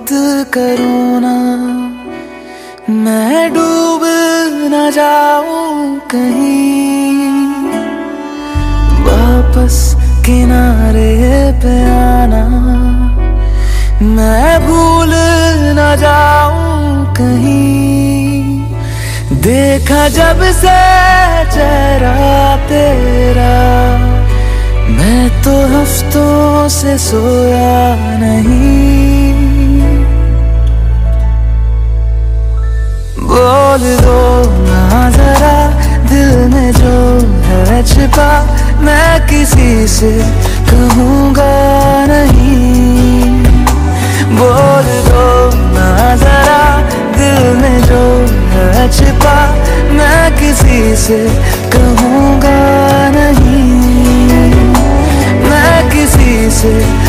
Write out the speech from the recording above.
मत करो ना, मैं डूब न जाऊं कहीं, वापस किनारे पे आना, मैं भूल न जाऊं कहीं। देखा जब से चेहरा तेरा, मैं तो हफ्तों से सोया नहीं। बोल दो ना जरा दिल में जो है छिपा, मैं किसी से कहूँगा नहीं। बोल दो ना जरा दिल में जो है छिपा, मैं किसी से कहूँगा नहीं, मैं किसी से